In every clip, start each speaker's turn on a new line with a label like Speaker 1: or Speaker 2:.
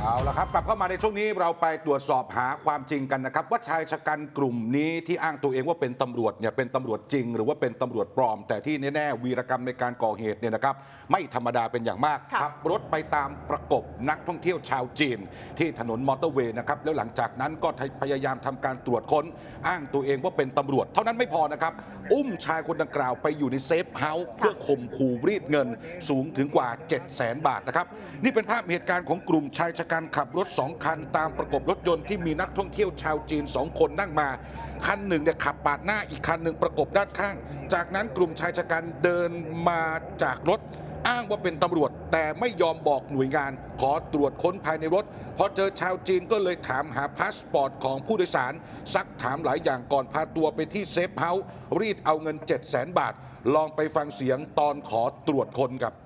Speaker 1: เอาละครับกลับเข้ามาในช่วงนี้เราไปตรวจสอบหาความจริงกันนะครับว่าชายชะกันกลุ่มนี้ที่อ้างตัวเองว่าเป็นตำรวจเนี่ยเป็นตำรวจจริงหรือว่าเป็นตำรวจปลอมแต่ที่แน่ๆวีรกรรมในการก่อเหตุเนี่ยนะครับไม่ธรรมดาเป็นอย่างมากขับรถไปตามประกบนักท่องเที่ยวชาวจีนที่ถนนมอเตอร์เวย์นะครับแล้วหลังจากนั้นก็พยายามทำการตรวจค้นอ้างตัวเองว่าเป็นตำรวจเท่านั้นไม่พอนะครับอุ้มชายคนดังกล่าวไปอยู่ในเซฟเฮาส์เพื่อข่มขู่รีดเงินสูงถึงกว่า 700,000 บาทนะครับนี่เป็นภาพเหตุการณ์ของกลุ่มชายชะกันขับรถ2 คันตามประกบรถยนต์ที่มีนักท่องเที่ยวชาวจีน2 คนนั่งมาคันหนึ่งเนี่ยขับปาดหน้าอีกคันหนึ่งประกบด้านข้างจากนั้นกลุ่มชายชะกันเดินมาจากรถอ้างว่าเป็นตำรวจแต่ไม่ยอมบอกหน่วยงานขอตรวจค้นภายในรถพอเจอชาวจีนก็เลยถามหาพาสปอร์ตของผู้โดยสารซักถามหลายอย่างก่อนพาตัวไปที่เซฟเฮาส์รีดเอาเงิน 700,000 บาทลองไปฟังเสียงตอนขอตรวจค้นครับ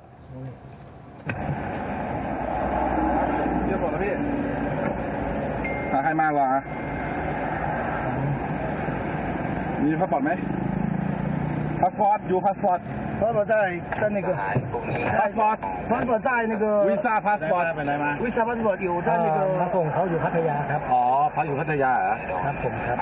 Speaker 2: ใครมากกว่ามีพาสปอร์ตไหมพาสปอร์ตอยู่พาสปอร์ตพาสปอร์ต在那个พาสปอร์ต在那个วีซ่าพาสปอร์ตไปไหนมาวีซ่าพาสปอร์ตอยู่在那个
Speaker 3: มาส่งเขาอยู่พัทยาครับ
Speaker 2: อ๋อพักอยู่พัทยาเหรอ
Speaker 3: ครับผมครับ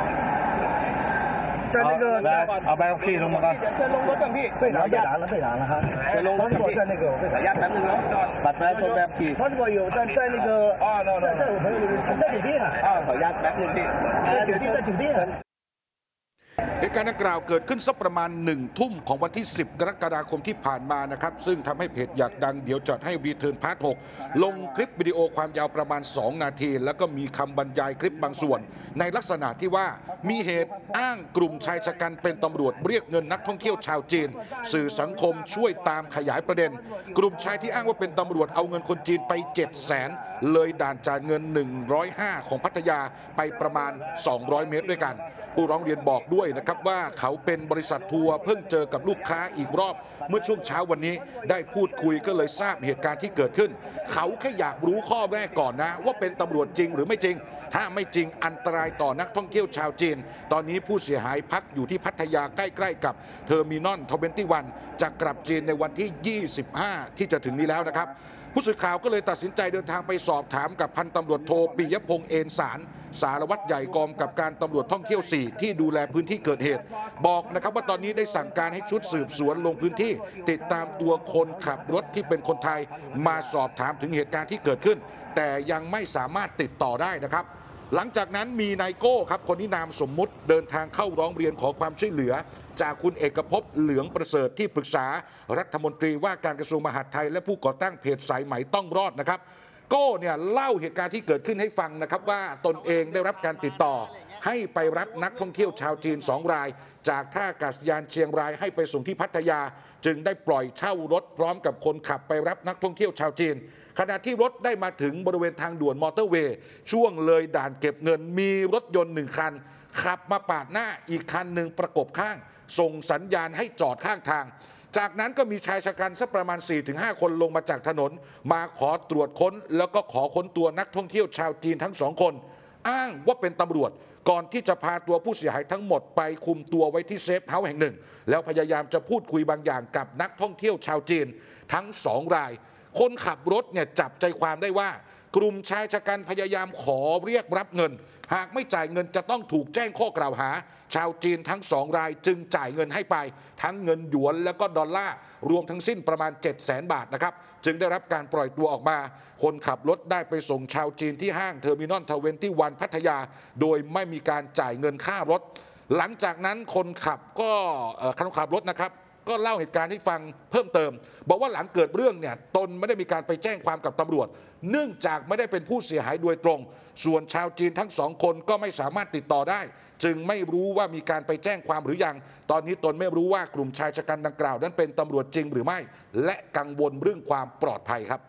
Speaker 2: 在那个เอาใบขับขี่ลงมาก่อน
Speaker 3: จะลงรถกันพี่ไปหลังแล้วครับ
Speaker 2: จะลงรถ在那个ขออนุญาตแป๊บนึงนะบัตรประชาชนแบบขี่
Speaker 3: พาสปอร์ตอยู่在那个在我朋友在酒店啊
Speaker 2: ขออนุญาตแป๊บนึงพี่
Speaker 3: 在酒店
Speaker 1: เหตุการณ์ดังกล่าวเกิดขึ้นสักประมาณ1 ทุ่มของวันที่ 10 กรกฎาคมที่ผ่านมานะครับซึ่งทำให้เพจอยากดังเดี๋ยวจัดให้รีเทิร์นพาร์ท 6ลงคลิปวิดีโอความยาวประมาณ2 นาทีแล้วก็มีคำบรรยายคลิปบางส่วนในลักษณะที่ว่ามีเหตุอ้างกลุ่มชายชะกันเป็นตำรวจเรียกเงินนักท่องเที่ยวชาวจีนสื่อสังคมช่วยตามขยายประเด็นกลุ่มชายที่อ้างว่าเป็นตำรวจเอาเงินคนจีนไป 700,000 เลยด่านจ่ายเงิน105ของพัทยาไปประมาณ200 เมตรด้วยกันผู้ร้องเรียนบอกด้วยนะครับว่าเขาเป็นบริษัททัวร์เพิ่งเจอกับลูกค้าอีกรอบเมื่อช่วงเช้าวันนี้ได้พูดคุยก็เลยทราบเหตุการณ์ที่เกิดขึ้นเขาแค่อยากรู้ข้อแรกก่อนนะว่าเป็นตำรวจจริงหรือไม่จริงถ้าไม่จริงอันตรายต่อนักท่องเที่ยวชาวจีนตอนนี้ผู้เสียหายพักอยู่ที่พัทยาใกล้ๆกับเทอร์มินอล21จะกลับจีนในวันที่25ที่จะถึงนี้แล้วนะครับผู้สื่อข่าวก็เลยตัดสินใจเดินทางไปสอบถามกับพันตำรวจโทปิยพงษ์เอนสารสารวัตรใหญ่กองกับการตำรวจท่องเที่ยว4ที่ดูแลพื้นที่เกิดเหตุบอกนะครับว่าตอนนี้ได้สั่งการให้ชุดสืบสวนลงพื้นที่ติดตามตัวคนขับรถที่เป็นคนไทยมาสอบถามถึงเหตุการณ์ที่เกิดขึ้นแต่ยังไม่สามารถติดต่อได้นะครับหลังจากนั้นมีนายโก้ครับคนนี้นามสมมุติเดินทางเข้าร้องเรียนขอความช่วยเหลือจากคุณเอกภพเหลืองประเสริฐที่ปรึกษารัฐมนตรีว่าการกระทรวงมหาดไทยและผู้ก่อตั้งเพจสายไหมต้องรอดนะครับโก้เนี่ยเล่าเหตุการณ์ที่เกิดขึ้นให้ฟังนะครับว่าตนเองได้รับการติดต่อให้ไปรับนักท่องเที่ยวชาวจีน2 รายจากท่าอากาศยานเชียงรายให้ไปส่งที่พัทยาจึงได้ปล่อยเช่ารถพร้อมกับคนขับไปรับนักท่องเที่ยวชาวจีนขณะที่รถได้มาถึงบริเวณทางด่วนมอเตอร์เวย์ช่วงเลยด่านเก็บเงินมีรถยนต์1 คันขับมาปาดหน้าอีกคันหนึ่งประกบข้างส่งสัญญาณให้จอดข้างทางจากนั้นก็มีชายชะกันสักประมาณ 4-5 คนลงมาจากถนนมาขอตรวจค้นแล้วก็ขอค้นตัวนักท่องเที่ยวชาวจีนทั้ง2 คนอ้างว่าเป็นตำรวจก่อนที่จะพาตัวผู้เสียหายทั้งหมดไปคุมตัวไว้ที่เซฟเฮาส์แห่งหนึ่งแล้วพยายามจะพูดคุยบางอย่างกับนักท่องเที่ยวชาวจีนทั้ง2 รายคนขับรถเนี่ยจับใจความได้ว่ากลุ่มชายชะกันพยายามขอเรียกรับเงินหากไม่จ่ายเงินจะต้องถูกแจ้งข้อกล่าวหาชาวจีนทั้ง2 รายจึงจ่ายเงินให้ไปทั้งเงินหยวนแล้วก็ดอลลาร์รวมทั้งสิ้นประมาณ 700,000 บาทนะครับจึงได้รับการปล่อยตัวออกมาคนขับรถได้ไปส่งชาวจีนที่ห้างเทอร์มินอล21พัทยาโดยไม่มีการจ่ายเงินค่ารถหลังจากนั้นคนขับรถนะครับก็เล่าเหตุการณ์ให้ฟังเพิ่มเติมบอกว่าหลังเกิดเรื่องเนี่ยตนไม่ได้มีการไปแจ้งความกับตำรวจเนื่องจากไม่ได้เป็นผู้เสียหายโดยตรงส่วนชาวจีนทั้ง2 คนก็ไม่สามารถติดต่อได้จึงไม่รู้ว่ามีการไปแจ้งความหรือยังตอนนี้ตนไม่รู้ว่ากลุ่มชายชะกันดังกล่าวนั้นเป็นตำรวจจริงหรือไม่และกังวลเรื่องความปลอดภัยครับ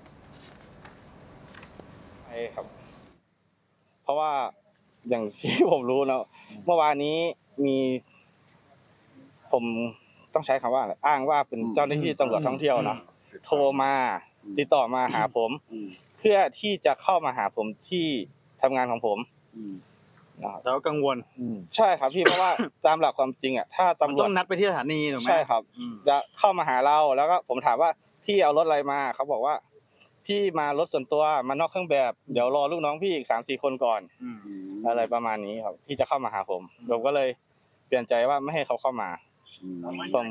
Speaker 4: ใช่ครับเพราะว่าอย่างที่ผมรู้นะเมื่อวานนี้มีผมต้องใช้คำว่าอะไรอ้างว่าเป็นเจ้าหน้าที่ตำรวจท่องเที่ยวนะโทรมาติดต่อมาหาผมเพื่อที่จะเข้ามาหาผมที่ทำงานของผม
Speaker 2: แล้วกังวล
Speaker 4: ใช่ครับพี่เพราะว่าตามหลักความจริงอ่ะถ้าตำรวจ
Speaker 2: ต้องนัดไปที่สถานีถูกไหม
Speaker 4: ใช่ครับจะเข้ามาหาเราแล้วก็ผมถามว่าพี่เอารถอะไรมาเขาบอกว่าพี่มารถส่วนตัวมานอกเครื่องแบบเดี๋ยวรอลูกน้องพี่อีก3-4 คนก่อนอะไรประมาณนี้ครับที่จะเข้ามาหาผมก็เลยเปลี่ยนใจว่าไม่ให้เขาเข้ามาผม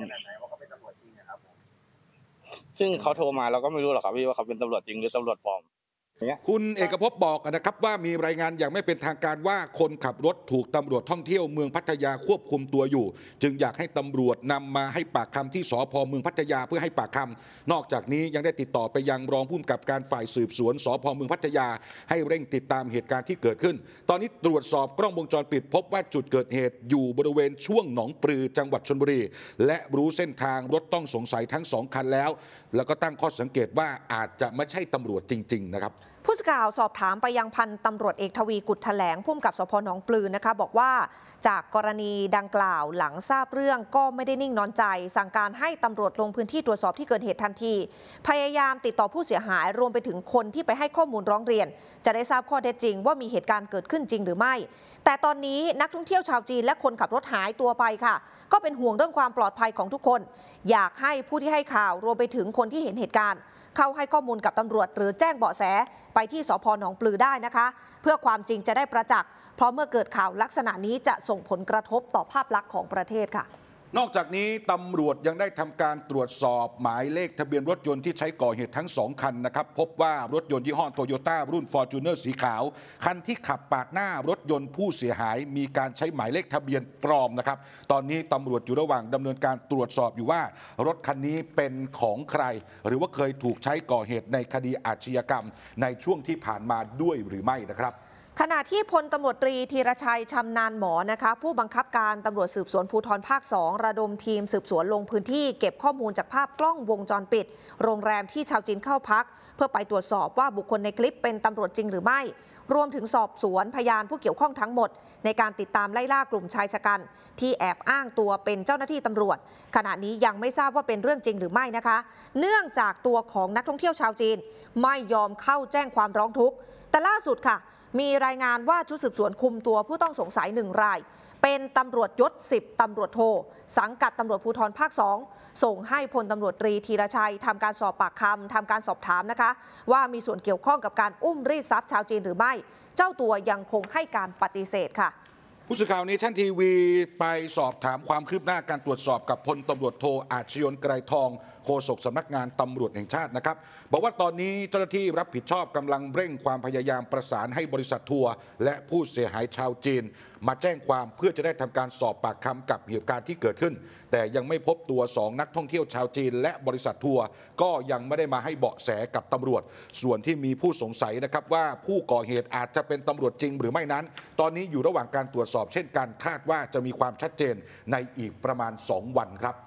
Speaker 4: ซึ่งเขาโทรมาเราก็ไม่รู้หรอกครับพี่ว่าเขาเป็นตำรวจจริงหรือตำรวจปลอม
Speaker 1: คุณเอกภพบอกนะครับว่ามีรายงานอย่างไม่เป็นทางการว่าคนขับรถถูกตำรวจท่องเที่ยวเมืองพัทยาควบคุมตัวอยู่จึงอยากให้ตำรวจนำมาให้ปากคำที่สภ.เมืองพัทยาเพื่อให้ปากคำนอกจากนี้ยังได้ติดต่อไปยังรองผู้กำกับการฝ่ายสืบสวนสภ.เมืองพัทยาให้เร่งติดตามเหตุการณ์ที่เกิดขึ้นตอนนี้ตรวจสอบกล้องวงจรปิดพบว่าจุดเกิดเหตุอยู่บริเวณช่วงหนองปลือจังหวัดชลบุรีและรู้เส้นทางรถต้องสงสัยทั้ง2 คันแล้วก็ตั้งข้อสังเกตว่าอาจจะไม่ใช่ตำรวจจริงๆนะครับ
Speaker 5: ผู้สื่อข่าวสอบถามไปยังพันตำรวจเอกทวีกุฎแถลงผู้กำกับสภ.หนองปลือนะคะบอกว่าจากกรณีดังกล่าวหลังทราบเรื่องก็ไม่ได้นิ่งนอนใจสั่งการให้ตำรวจลงพื้นที่ตรวจสอบที่เกิดเหตุทันทีพยายามติดต่อผู้เสียหายรวมไปถึงคนที่ไปให้ข้อมูลร้องเรียนจะได้ทราบข้อเท็จจริงว่ามีเหตุการณ์เกิดขึ้นจริงหรือไม่แต่ตอนนี้นักท่องเที่ยวชาวจีนและคนขับรถหายตัวไปค่ะก็เป็นห่วงเรื่องความปลอดภัยของทุกคนอยากให้ผู้ที่ให้ข่าวรวมไปถึงคนที่เห็นเหตุการณ์เข้าให้ข้อมูลกับตำรวจหรือแจ้งเบาะแสไปที่สภ.หนองปลือได้นะคะเพื่อความจริงจะได้ประจักษ์เพราะเมื่อเกิดข่าวลักษณะนี้จะส่งผลกระทบต่อภาพลักษณ์ของประเทศค่ะ
Speaker 1: นอกจากนี้ตำรวจยังได้ทำการตรวจสอบหมายเลขทะเบียนรถยนต์ที่ใช้ก่อเหตุทั้ง2 คันนะครับพบว่ารถยนต์ยี่ห้อโตโยต้ารุ่น Fortuner สีขาวคันที่ขับปาดหน้ารถยนต์ผู้เสียหายมีการใช้หมายเลขทะเบียนปลอมนะครับตอนนี้ตำรวจอยู่ระหว่างดำเนินการตรวจสอบอยู่ว่ารถคันนี้เป็นของใครหรือว่าเคยถูกใช้ก่อเหตุในคดีอาชญากรรมในช่วงที่ผ่านมาด้วยหรือไม่นะครับ
Speaker 5: ขณะที่พลตำรวจตรีธีรชัยชำนาญหมอนะคะผู้บังคับการตำรวจสืบสวนภูธรภาค 2ระดมทีมสืบสวนลงพื้นที่เก็บข้อมูลจากภาพกล้องวงจรปิดโรงแรมที่ชาวจีนเข้าพักเพื่อไปตรวจสอบว่าบุคคลในคลิปเป็นตำรวจจริงหรือไม่รวมถึงสอบสวนพยานผู้เกี่ยวข้องทั้งหมดในการติดตามไล่ล่ากลุ่มชายชะกันที่แอบอ้างตัวเป็นเจ้าหน้าที่ตำรวจขณะนี้ยังไม่ทราบว่าเป็นเรื่องจริงหรือไม่นะคะเนื่องจากตัวของนักท่องเที่ยวชาวจีนไม่ยอมเข้าแจ้งความร้องทุกข์แต่ล่าสุดค่ะมีรายงานว่าชุดสืบสวนคุมตัวผู้ต้องสงสัย1 รายเป็นตำรวจยศ10 ตำรวจโทสังกัดตำรวจภูธรภาค 2ส่งให้พลตำรวจตรีธีรชัยทำการสอบปากคำทำการสอบถามนะคะว่ามีส่วนเกี่ยวข้องกับการอุ้มรีดทรัพย์ชาวจีนหรือไม่เจ้าตัวยังคงให้การปฏิเสธค่ะ
Speaker 1: ผู้สื่อข่าวเนชั่นทีวีไปสอบถามความคืบหน้าการตรวจสอบกับพลตำรวจโทอาชญนไกรทองโฆษกสำนักงานตำรวจแห่งชาตินะครับบอกว่าตอนนี้เจ้าหน้าที่รับผิดชอบกำลังเร่งความพยายามประสานให้บริษัททัวร์และผู้เสียหายชาวจีนมาแจ้งความเพื่อจะได้ทำการสอบปากคำกับเหตุการณ์ที่เกิดขึ้นแต่ยังไม่พบตัว2 นักท่องเที่ยวชาวจีนและบริษัททัวร์ก็ยังไม่ได้มาให้เบาะแสกับตำรวจส่วนที่มีผู้สงสัยนะครับว่าผู้ก่อเหตุอาจจะเป็นตำรวจจริงหรือไม่นั้นตอนนี้อยู่ระหว่างการตรวจสอบเช่นกันคาดว่าจะมีความชัดเจนในอีกประมาณ2 วันครับ